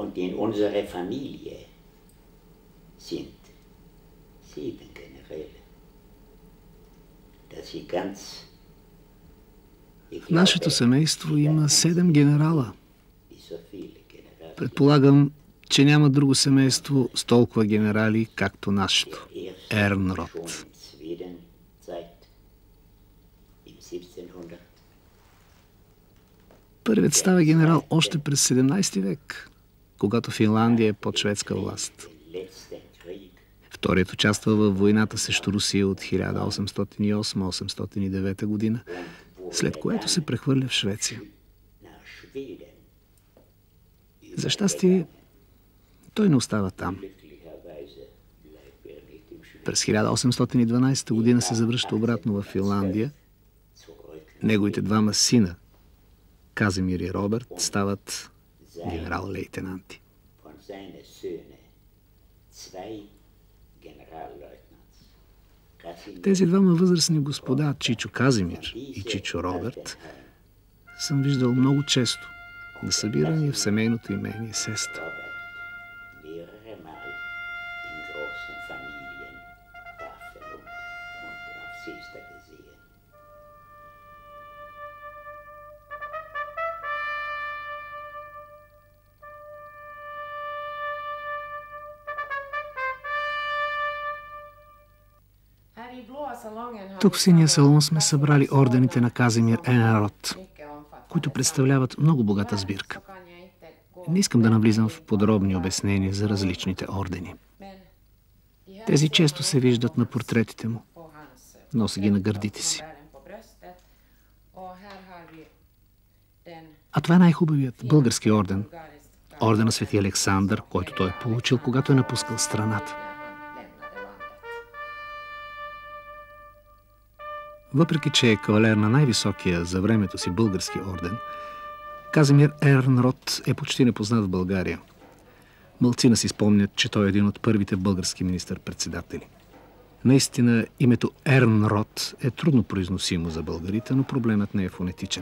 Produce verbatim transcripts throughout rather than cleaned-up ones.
Und in unserer Familie sind sieben Generäle. Das ist ganz... В нашето семейство има седем генерала. Предполагам, че няма друго семейство с толкова генерали, както нашето. Ehrnrooth. Първият става генерал още през седемнайсети век, когато Финландия е под шведска власт. Вторият участва във войната срещу Русия от хиляда осемстотин и осма до осемстотин и девета година, след което се прехвърля в Швеция. За щастие, той не остава там. През хиляда осемстотин и дванайсета година се завръща обратно в Финландия. Неговите двама сина, Казимир и Роберт, стават генерал-лейтенанти. Тези двама възрастни господа, Чичо Казимир и Чичо Роберт, съм виждал много често на събирания в семейното имение Сеста. Тук в синия салон сме събрали ордените на Казимир Ehrnrooth, които представляват много богата сбирка. Не искам да навлизам в подробни обяснения за различните ордени. Тези често се виждат на портретите му. Носи ги на гърдите си. А това е най-хубавият български орден. Ордена Свети Александър, който той е получил, когато е напускал страната. Въпреки че е кавалер на най-високия за времето си български орден, Казимир Ehrnrooth е почти непознат в България. Малцина си спомнят, че той е един от първите български министър-председатели. Наистина, името Ehrnrooth е трудно произносимо за българите, но проблемът не е фонетичен.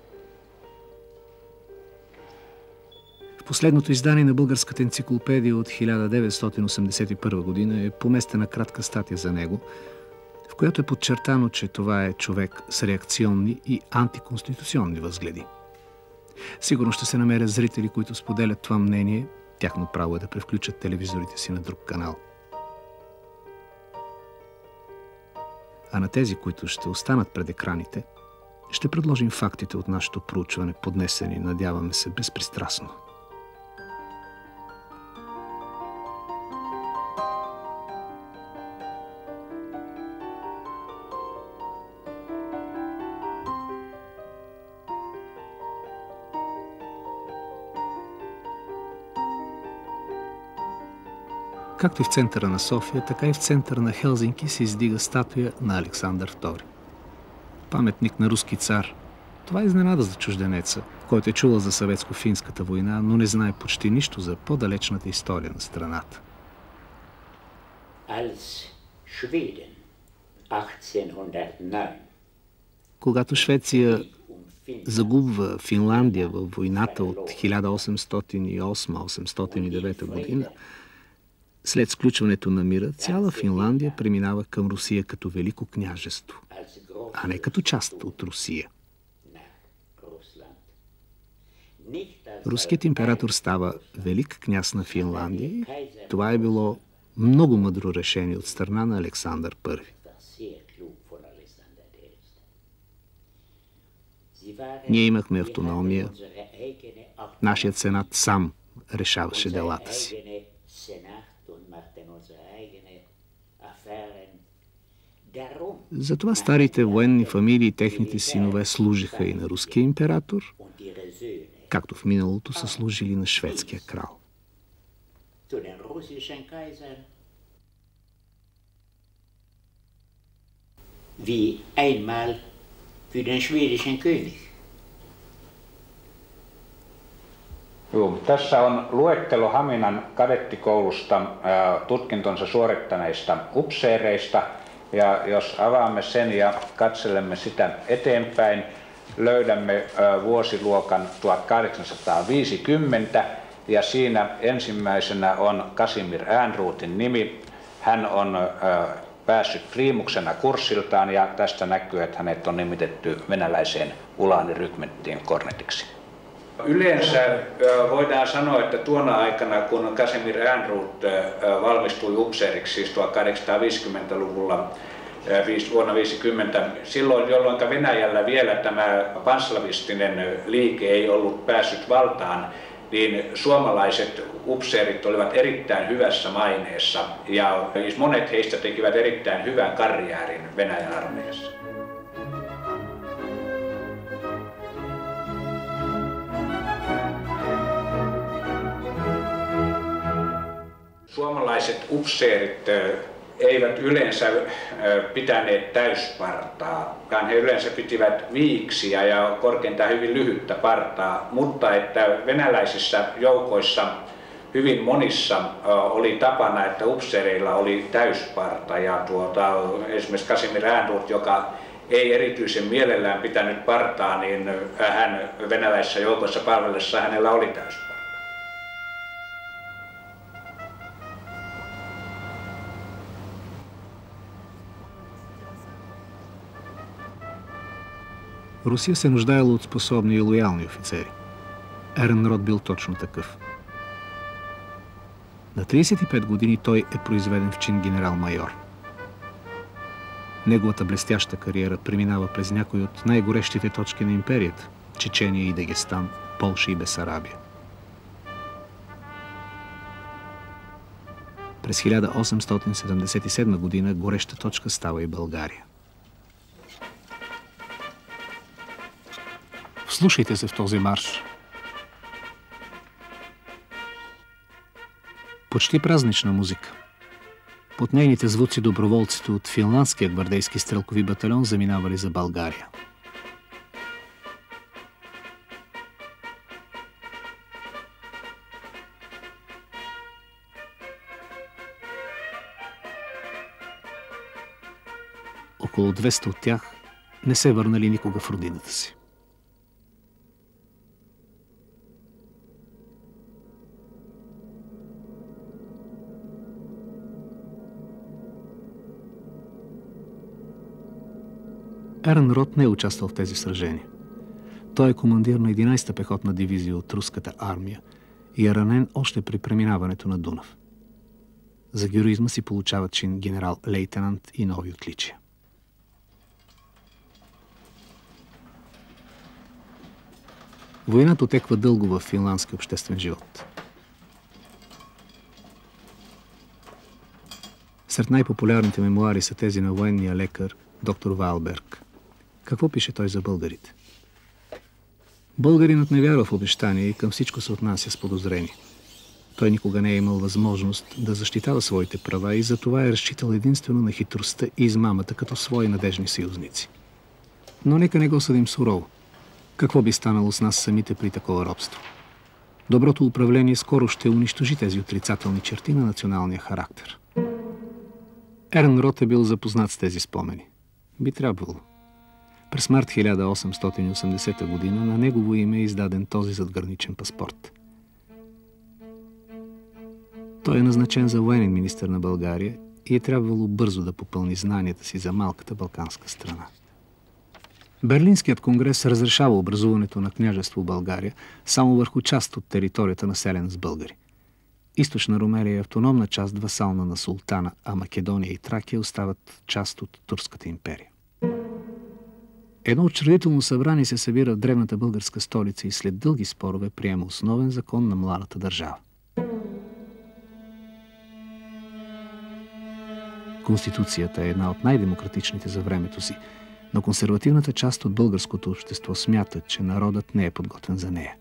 В последното издание на българската енциклопедия от хиляда деветстотин осемдесет и първа година е поместена кратка статия за него, в която е подчертано, че това е човек с реакционни и антиконституционни възгледи. Сигурно ще се намерят зрители, които споделят това мнение. Тяхно право е да превключат телевизорите си на друг канал. А на тези, които ще останат пред екраните, ще предложим фактите от нашето проучване, поднесени, надяваме се, безпристрастно. Както и в центъра на София, така и в центъра на Хелзинки се издига статуя на Александър втори. Паметник на руски цар. Това е изненада за чужденеца, който е чувал за съветско-финската война, но не знае почти нищо за по-далечната история на страната. Когато Швеция загубва Финландия във войната от хиляда осемстотин и осма до осемстотин и девета година, след сключването на мира, цяла Финландия преминава към Русия като велико княжество, а не като част от Русия. Руският император става велик княз на Финландия и това е било много мъдро решение от страна на Александър първи. Ние имахме автономия, нашият сенат сам решаваше делата си. Затова старите военни фамилии и техните синове служиха и на руския император, както в миналото са служили на шведския крал. Wie einmal für den schwedischen König. Joo, tässä on luettelo Haminan kadettikoulusta tutkintonsa suorittaneista upseereista. Ja jos avaamme sen ja katselemme sitä eteenpäin, löydämme vuosiluokan tuhatkahdeksansataaviisikymmentä Ja siinä ensimmäisenä on Casimir Ehrnroothin nimi. Hän on äh, päässyt priimuksena kurssiltaan ja tästä näkyy, että hänet on nimitetty venäläiseen ulaanirykmenttiin kornetiksi. Yleensä voidaan sanoa, että tuona aikana, kun Casimir Ehrnrooth valmistui upseeriksi, siis tuhatkahdeksansataaviisikymmentäluvulla vuonna viisikymmentä, silloin jolloin Venäjällä vielä tämä panslavistinen liike ei ollut päässyt valtaan, niin suomalaiset upseerit olivat erittäin hyvässä maineessa ja monet heistä tekivät erittäin hyvän karjäärin Venäjän armeijassa. Suomalaiset upseerit eivät yleensä pitäneet täyspartaa, vaan he yleensä pitivät viiksiä ja korkeintaan hyvin lyhyttä partaa, mutta että venäläisissä joukoissa hyvin monissa oli tapana, että upseereilla oli täysparta ja tuota, esimerkiksi Casimir Ehrnrooth, joka ei erityisen mielellään pitänyt partaa, niin hän venäläisissä joukoissa palvellessa hänellä oli täysparta. Русия се нуждаела от способни и лоялни офицери. Ернрот бил точно такъв. На тридесет и пет години той е произведен в чин генерал-майор. Неговата блестяща кариера преминава през някои от най-горещите точки на империята – Чечения и Дагестан, Полша и Бесарабия. През хиляда осемстотин седемдесет и седма година гореща точка става и България. Вслушайте се в този марш. Почти празнична музика. Под нейните звуци доброволците от финландския гвардейски стрелкови батальон заминавали за България. Около двеста от тях не се върнали никога в родината си. Ернрот не е участвал в тези сражения. Той е командир на единайсета пехотна дивизия от руската армия и е ранен още при преминаването на Дунав. За героизма си получава чин генерал-лейтенант и нови отличия. Войната отеква дълго в финландски обществен живот. Сред най-популярните мемуари са тези на военния лекар доктор Вайлберг. Какво пише той за българите? Българинът не вярва в обещания и към всичко се отнася с подозрение. Той никога не е имал възможност да защитава своите права и затова е разчитал единствено на хитростта и измамата като свои надежни съюзници. Но нека не го съдим сурово. Какво би станало с нас самите при такова робство? Доброто управление скоро ще унищожи тези отрицателни черти на националния характер. Ернрот е бил запознат с тези спомени. Би трябвало. През март хиляда осемстотин и осемдесета година на негово име е издаден този задграничен паспорт. Той е назначен за военен министър на България и е трябвало бързо да попълни знанията си за малката балканска страна. Берлинският конгрес разрешава образуването на княжество България само върху част от територията, населена с българи. Източна Румелия е автономна част, васална на султана, а Македония и Тракия остават част от Турската империя. Едно учредително събрание се събира в древната българска столица и след дълги спорове приема основен закон на младата държава. Конституцията е една от най-демократичните за времето си, но консервативната част от българското общество смята, че народът не е подготвен за нея.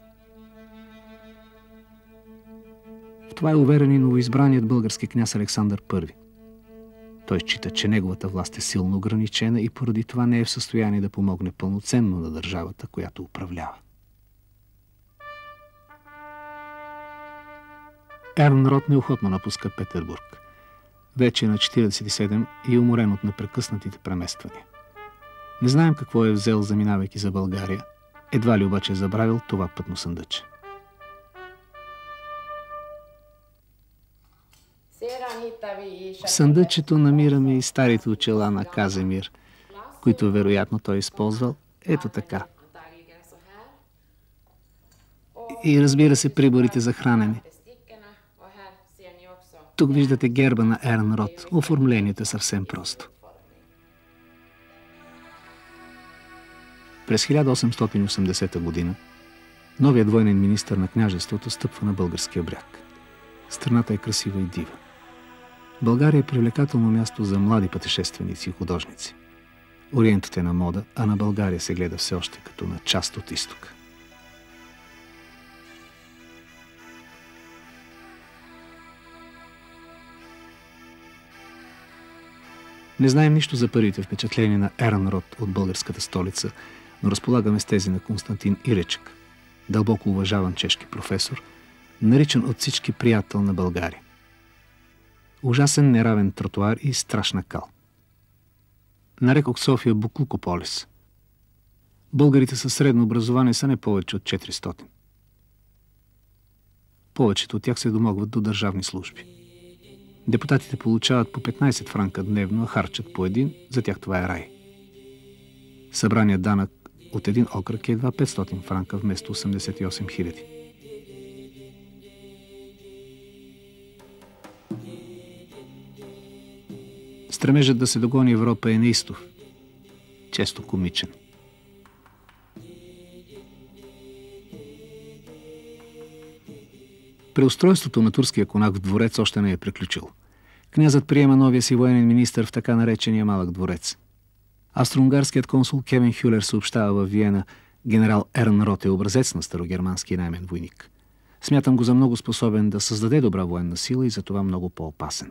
В това е уверен и новоизбраният български княз Александър Първи. Той счита, че неговата власт е силно ограничена и поради това не е в състояние да помогне пълноценно на държавата, която управлява. Ернрот неохотно напуска Петербург. Вече е на четиридесет и седем и е уморен от непрекъснатите премествания. Не знаем какво е взел, заминавайки за България. Едва ли обаче е забравил това пътно съндъче. В съндъчето намираме и старите очила на Казимир, които вероятно той използвал. Ето така. И разбира се, приборите за хранене. Тук виждате герба на Ернрот. Оформлението е съвсем просто. През хиляда осемстотин и осемдесета година новият военен министър на княжеството стъпва на българския бряг. Страната е красива и дива. България е привлекателно място за млади пътешественици и художници. Ориентът е на мода, а на България се гледа все още като на част от изтока. Не знаем нищо за първите впечатления на Ернрот от българската столица, но разполагаме с тези на Константин Иречек, дълбоко уважаван чешки професор, наричан от всички приятел на България. Ужасен неравен тротуар и страшна кал. Нарекох София Буклукополис. Българите със средно образование са не повече от четиристотин. Повечето от тях се домогват до държавни служби. Депутатите получават по петнайсет франка дневно, а харчат по един, за тях това е рай. Събраният данък от един окръг е едва петстотин франка вместо осемдесет и осем хиляди. Стремежът да се догони Европа е неистов, често комичен. Преустройството на турския конак в дворец още не е приключило. Князът приема новия си военен министър в така наречения малък дворец. Австро-унгарският консул Кевин Хюлер съобщава във Виена: генерал Ернрот е образец на старогермански наемен войник. Смятам го за много способен да създаде добра военна сила и затова много по-опасен.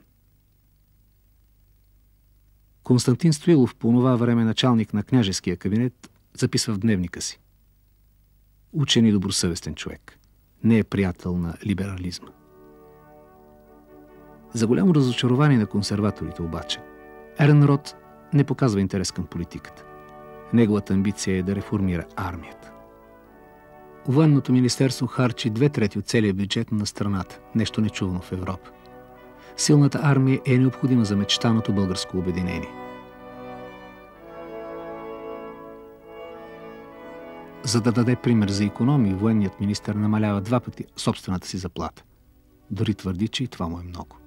Константин Стоилов, по онова време началник на княжеския кабинет, записва в дневника си: учен и добросъвестен човек. Не е приятел на либерализма. За голямо разочарование на консерваторите обаче, Ернрот не показва интерес към политиката. Неговата амбиция е да реформира армията. Военното министерство харчи две трети от целия бюджет на страната, нещо нечувано в Европа. Силната армия е необходима за мечтаното българско обединение. За да даде пример за икономии, военният министър намалява два пъти собствената си заплата. Дори твърди, че и това му е много.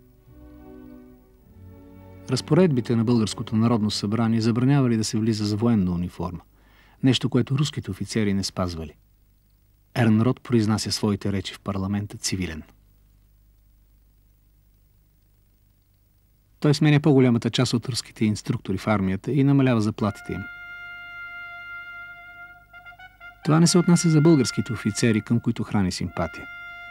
Разпоредбите на Българското народно събрание забранявали да се влиза с военна униформа, нещо, което руските офицери не спазвали. Ернрот произнася своите речи в парламента цивилен. Той сменя по-голямата част от руските инструктори в армията и намалява заплатите им. Това не се отнася за българските офицери, към които храни симпатия.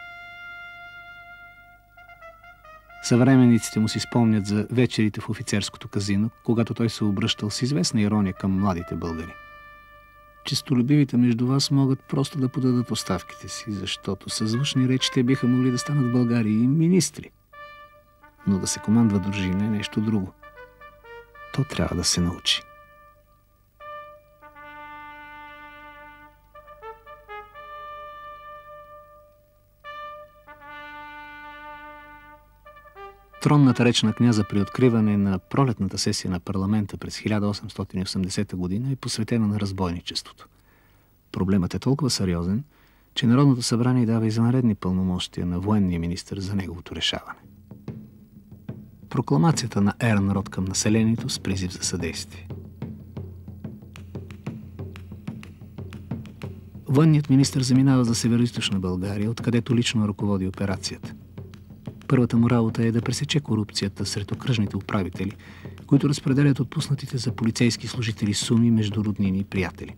Съвременниците му си спомнят за вечерите в офицерското казино, когато той се обръщал с известна ирония към младите българи. Честолюбивите между вас могат просто да подадат оставките си, защото със звучни речи те биха могли да станат в България и министри. Но да се командва дружина е нещо друго. То трябва да се научи. Тронната реч на княза при откриване на пролетната сесия на парламента през хиляда осемстотин и осемдесета година е посветена на разбойничеството. Проблемът е толкова сериозен, че Народното събрание дава извънредни пълномощия на военния министър за неговото решаване. Прокламацията на Ернрот към населението с призив за съдействие. Военният министър заминава за североизточна България, откъдето лично ръководи операцията. Първата му работа е да пресече корупцията сред окръжните управители, които разпределят отпуснатите за полицейски служители суми между роднини и приятели.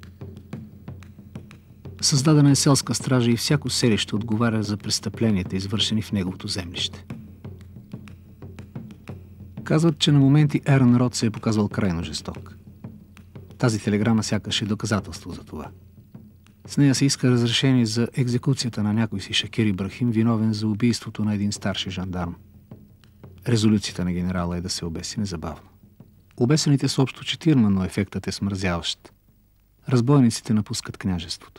Създадена е селска стража и всяко селище отговаря за престъпленията, извършени в неговото землище. Казват, че на моменти Ернрот се е показвал крайно жесток. Тази телеграма сякаш е доказателство за това. С нея се иска разрешение за екзекуцията на някой си Шакир Ибрахим, виновен за убийството на един старши жандарм. Резолюцията на генерала е да се обеси незабавно. Обесените са общо четирма, но ефектът е смразяващ. Разбойниците напускат княжеството.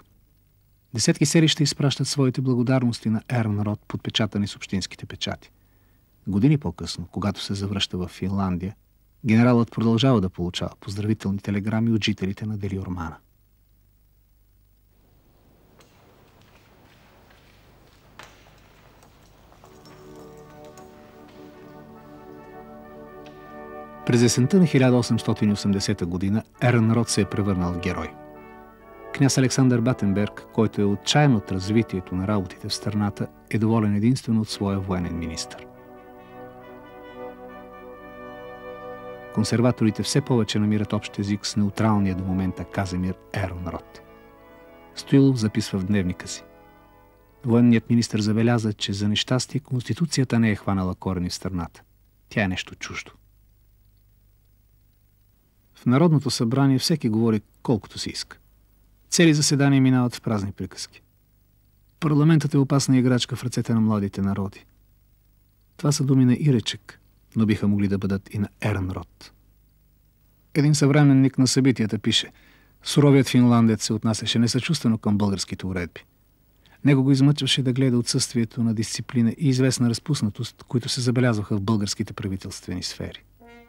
Десетки селища изпращат своите благодарности на Ернрот, подпечатани с общинските печати. Години по-късно, когато се завръща в Финландия, генералът продължава да получава поздравителни телеграми от жителите на Делиормана. През есента на хиляда осемстотин и осемдесета година Ернрот се е превърнал в герой. Княз Александър Батенберг, който е отчаян от развитието на работите в страната, е доволен единствено от своя военен министър. Консерваторите все повече намират общ език с неутралния до момента Казимир Ернрот. Стоилов записва в дневника си: военният министър забеляза, че за нещастие Конституцията не е хванала корени в страната. Тя е нещо чуждо. В Народното събрание всеки говори колкото си иска. Цели заседания минават в празни приказки. Парламентът е опасна играчка в ръцете на младите народи. Това са думи на Иречек, но биха могли да бъдат и на Ернрот. Един съвременник на събитията пише: суровият финландец се отнасяше несъчувствено към българските уредби. Него го измъчваше да гледа отсъствието на дисциплина и известна разпуснатост, които се забелязваха в българските правителствени сфери.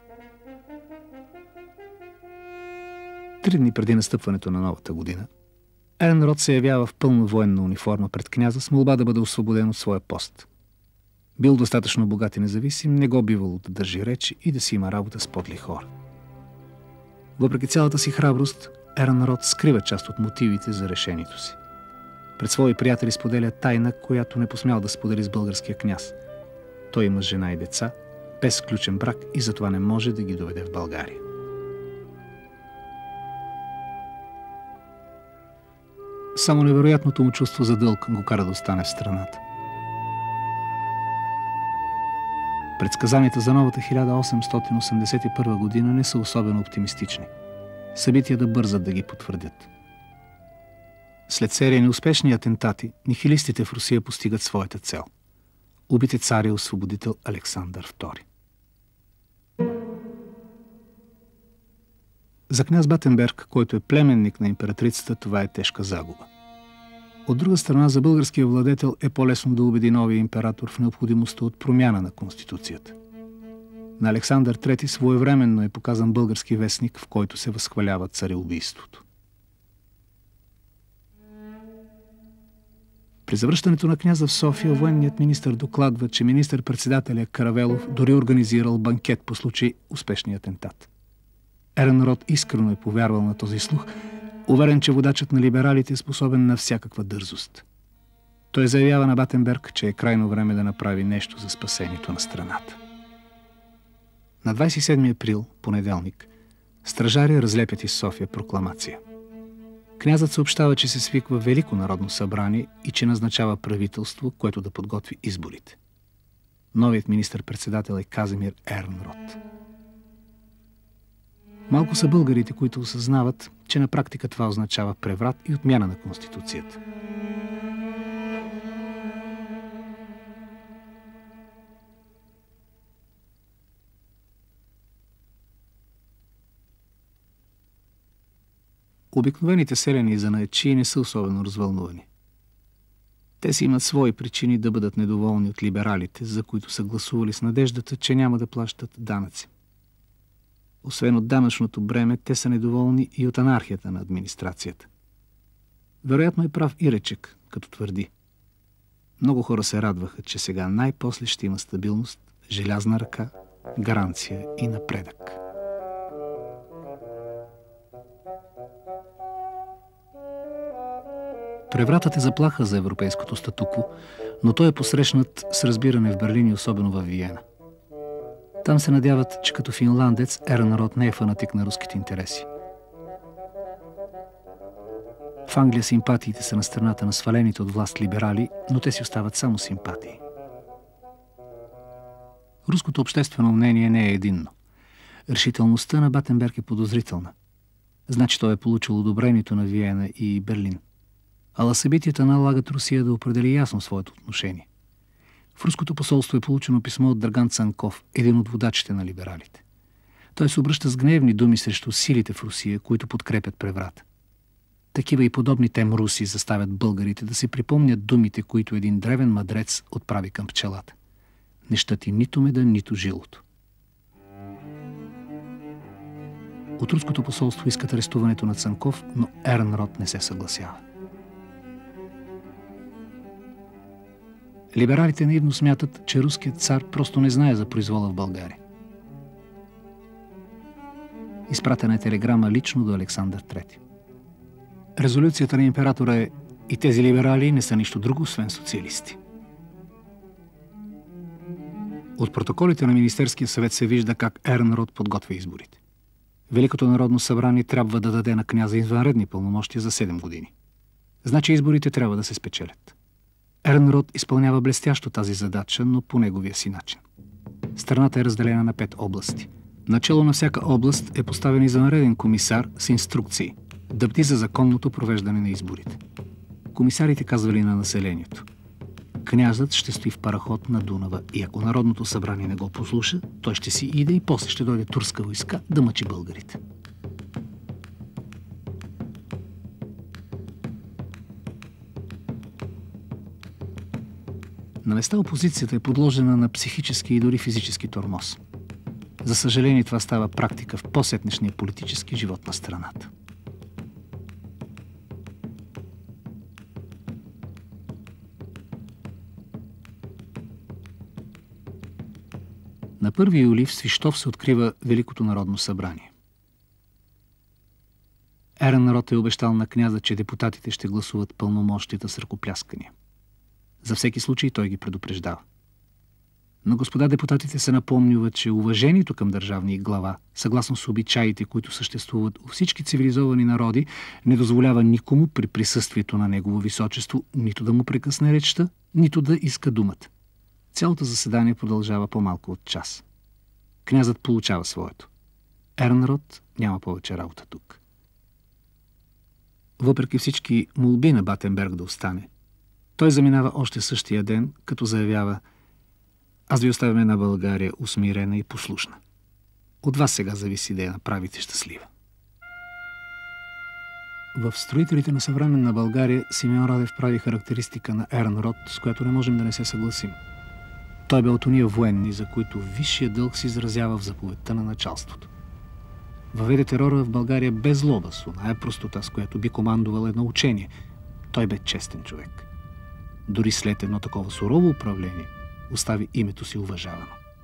Три дни преди настъпването на новата година, Ернрот се явява в пълна военна униформа пред княза с молба да бъде освободен от своя пост. Бил достатъчно богат и независим, не го бивало да държи речи и да си има работа с подли хора. Въпреки цялата си храброст, Ернрот скрива част от мотивите за решението си. Пред свои приятели споделя тайна, която не посмял да сподели с българския княз. Той има жена и деца, без сключен брак и затова не може да ги доведе в България. Само невероятното му чувство за дълг го кара да остане в страната. Предсказанията за новата хиляда осемстотин осемдесет и първа година не са особено оптимистични. Събития да бързат да ги потвърдят. След серия неуспешни атентати, нихилистите в Русия постигат своята цел. Убит е царя освободител Александър втори. За княз Батенберг, който е племенник на императрицата, това е тежка загуба. От друга страна, за българския владетел е по-лесно да убеди новия император в необходимостта от промяна на Конституцията. На Александър трети своевременно е показан български вестник, в който се възхвалява цареубийството. При завръщането на княза в София, военният министър докладва, че министър-председателя Каравелов дори организирал банкет по случай успешния атентат. Ернрот искрено е повярвал на този слух, уверен, че водачът на либералите е способен на всякаква дързост. Той заявява на Батенберг, че е крайно време да направи нещо за спасението на страната. На двадесет и седми април, понеделник, стражари разлепят из София прокламация. Князът съобщава, че се свиква Велико народно събрание и че назначава правителство, което да подготви изборите. Новият министър-председател е Казимир Ернрот. Малко са българите, които осъзнават, че на практика това означава преврат и отмяна на Конституцията. Обикновените селяни и занаятчии не са особено развълнувани. Те си имат свои причини да бъдат недоволни от либералите, за които са гласували с надеждата, че няма да плащат данъци. Освен от данъчното бреме, те са недоволни и от анархията на администрацията. Вероятно е прав Иречек, като твърди: много хора се радваха, че сега най-после ще има стабилност, желязна ръка, гаранция и напредък. Превратът е заплаха за европейското статукво, но той е посрещнат с разбиране в Берлин и особено във Виена. Там се надяват, че като финландец Ернрот не е фанатик на руските интереси. В Англия симпатиите са на страната на свалените от власт либерали, но те си остават само симпатии. Руското обществено мнение не е единно. Решителността на Батенберг е подозрителна. Значи той е получил одобрението на Виена и Берлин. Ала събитията налагат Русия да определи ясно своето отношение. В руското посолство е получено писмо от Драган Цанков, един от водачите на либералите. Той се обръща с гневни думи срещу силите в Русия, които подкрепят преврата. Такива и подобни тем руси заставят българите да се припомнят думите, които един древен мъдрец отправи към пчелата. не щати нито меда, нито жилото. От руското посолство искат арестуването на Цанков, но Ернрот не се съгласява. Либералите наивно смятат, че руският цар просто не знае за произвола в България. Изпратена е телеграма лично до Александър трети. Резолюцията на императора е: и тези либерали не са нищо друго, освен социалисти. От протоколите на Министерския съвет се вижда как Ернрот подготвя изборите. Великото народно събрание трябва да даде на княза извънредни пълномощия за седем години. Значи изборите трябва да се спечелят. Ернрот изпълнява блестящо тази задача, но по неговия си начин. Страната е разделена на пет области. Начело на всяка област е поставен извънреден комисар с инструкции да бди за законното провеждане на изборите. Комисарите казвали на населението: князът ще стои в параход на Дунава и ако Народното събрание не го послуша, той ще си иде и после ще дойде турска войска да мъчи българите. На места опозицията е подложена на психически и дори физически тормоз. За съжаление, това става практика в по-сетнешния политически живот на страната. На първи юли в Свищов се открива Великото народно събрание. Ернрот е обещал на княза, че депутатите ще гласуват пълномощията с ръкопляскания. За всеки случай той ги предупреждава. Но господа депутатите се напомнюват, че уважението към държавния глава, съгласно с обичаите, които съществуват у всички цивилизовани народи, не дозволява никому при присъствието на негово височество нито да му прекъсне речта, нито да иска думата. Цялото заседание продължава по-малко от час. Князът получава своето. Ернрот няма повече работа тук. Въпреки всички молби на Батенберг да остане, той заминава още същия ден, като заявява: аз ви оставяме на България усмирена и послушна. От вас сега зависи да я направите щастлива. В строителите на съвременна България Симеон Радев прави характеристика на Ернрот, с която не можем да не се съгласим. Той бе от уния военни, за които висшия дълг се изразява в заповедта на началството. Въведе терора в България без злоба, с оная простота, с която би командувал едно учение. Той бе честен човек. Дори след едно такова сурово управление остави името си уважавано.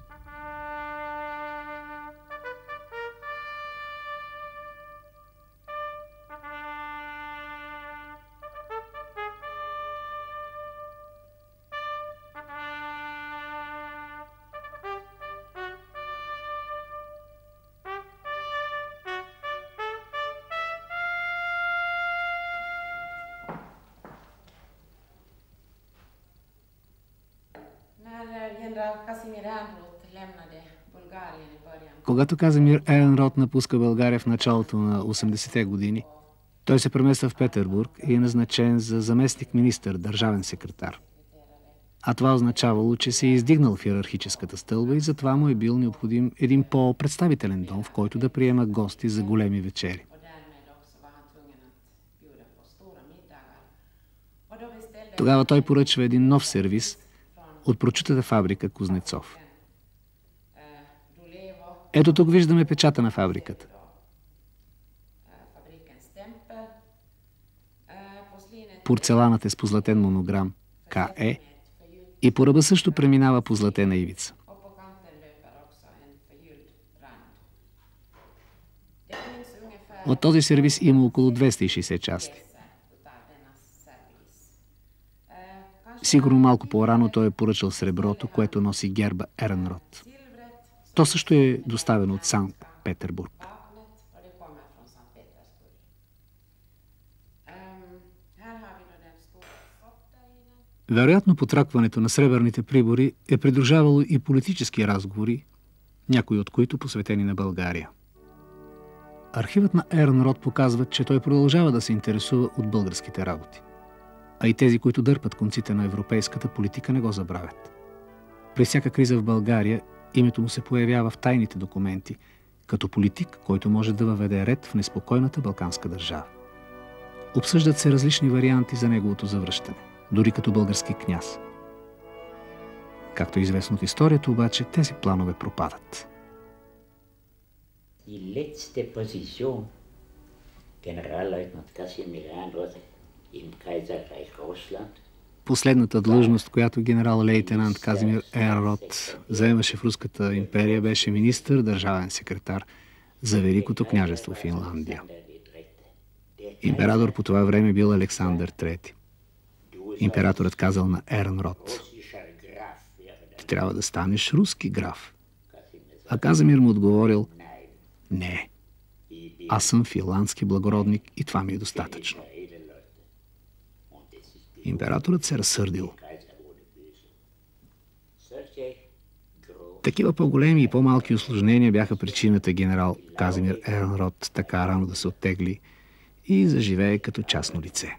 Когато Казимир Ернрот напуска България в началото на осемдесетте години, той се премества в Петербург и е назначен за заместник-министър, държавен секретар. А това означавало, че се е издигнал в йерархическата стълба и затова му е бил необходим един по-представителен дом, в който да приема гости за големи вечери. Тогава той поръчва един нов сервиз от прочутата фабрика Кузнецов. Ето тук виждаме печата на фабриката. Порцеланът е с позлатен монограм К Е и по ръба също преминава позлатена ивица. От този сервиз има около двеста и шейсет части. Сигурно малко по-рано той е поръчал среброто, което носи герба Ернрот. То също е доставено от Санкт Петербург. Вероятно, потракването на сребърните прибори е придружавало и политически разговори, някои от които посветени на България. Архивът на Ернрот показва, че той продължава да се интересува от българските работи. А и тези, които дърпат конците на европейската политика, не го забравят. При всяка криза в България името му се появява в тайните документи, като политик, който може да въведе ред в неспокойната балканска държава. Обсъждат се различни варианти за неговото завръщане, дори като български княз. Както е известно от историята, обаче, тези планове пропадат. Die letzte Position, Generalleutnant Casimir Ehrnrooth im Kaiserreich Russland. Последната длъжност, която генерал-лейтенант Казимир Ернрот заемаше в Руската империя, беше министър, държавен секретар за Великото княжество Финландия. Император по това време бил Александър трети. Императорът казал на Ернрот: "Ти трябва да станеш руски граф." А Казимир му отговорил: "Не, аз съм финландски благородник и това ми е достатъчно." Императорът се разсърдил. Такива по-големи и по-малки усложнения бяха причината генерал Казимир Ернрот така рано да се оттегли и заживее като частно лице.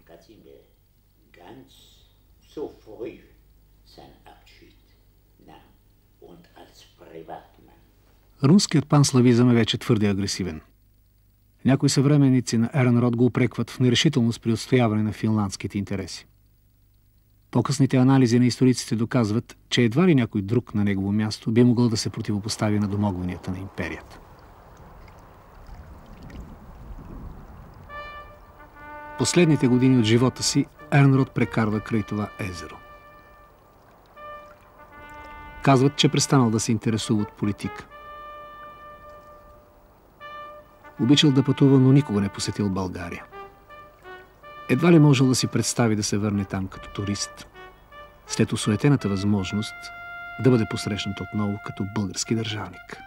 Руският панславизъм е вече твърде агресивен. Някои съвременници на Ернрот го упрекват в нерешителност при отстояване на финландските интереси. По-късните анализи на историците доказват, че едва ли някой друг на негово място би могъл да се противопостави на домогванията на империята. Последните години от живота си Ернрот прекарва край това езеро. Казват, че престанал да се интересува от политика. Обичал да пътува, но никога не посетил България. Едва ли можел да си представи да се върне там като турист, след осуетената възможност да бъде посрещнат отново като български държавник.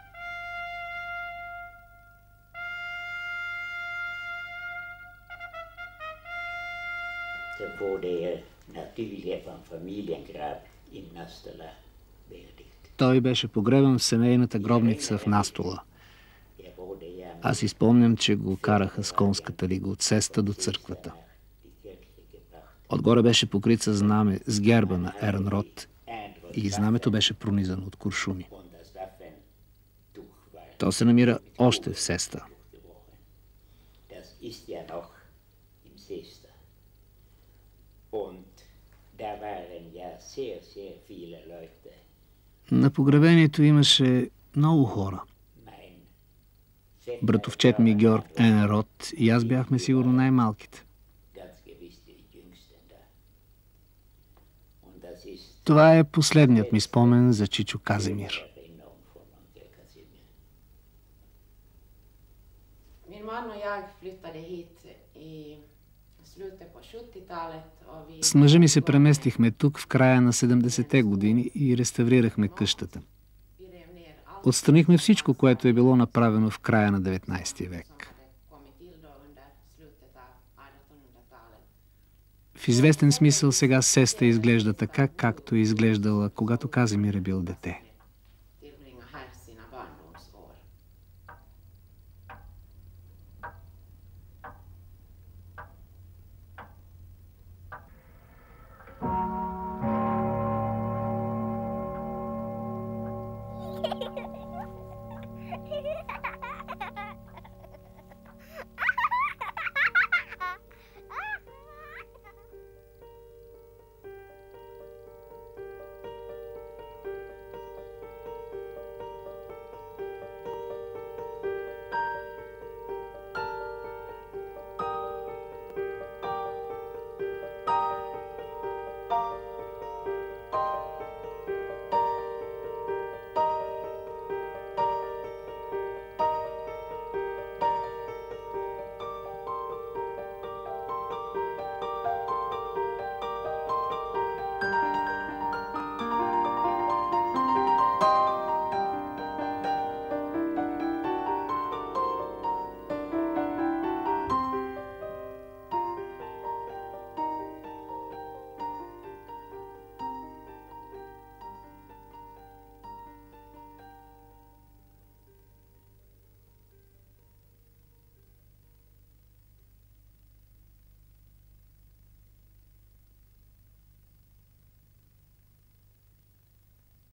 Той беше погребан в семейната гробница в Настола. Аз си спомням, че го караха с конската лига от Сеста до църквата. Отгоре беше покрит със знаме с герба на Ернрот и знамето беше пронизано от куршуми. То се намира още в Сеста. На погребението имаше много хора. Братовчет ми Георг Ернрот и аз бяхме сигурно най-малките. Това е последният ми спомен за чичо Казимир. С мъжа ми се преместихме тук в края на седемдесетте години и реставрирахме къщата. Отстранихме всичко, което е било направено в края на деветнайсети век. В известен смисъл сега Сеста изглежда така, както е изглеждала, когато Казимир е бил дете.